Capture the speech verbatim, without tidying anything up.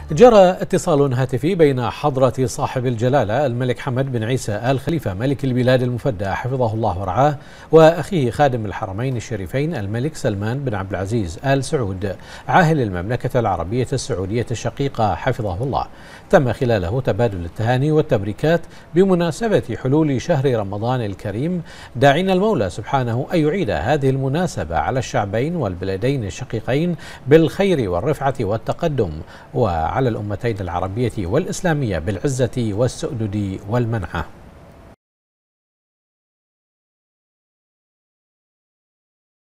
جرى اتصال هاتفي بين حضرة صاحب الجلالة الملك حمد بن عيسى آل خليفة ملك البلاد المفدى حفظه الله ورعاه وأخيه خادم الحرمين الشريفين الملك سلمان بن عبد العزيز آل سعود عاهل المملكة العربية السعودية الشقيقة حفظه الله. تم خلاله تبادل التهاني والتبريكات بمناسبة حلول شهر رمضان الكريم، داعين المولى سبحانه أن يعيد هذه المناسبة على الشعبين والبلدين الشقيقين بالخير والرفعة والتقدم، وعلى الأمتين العربية والإسلامية بالعزة والسؤدد والمنعة.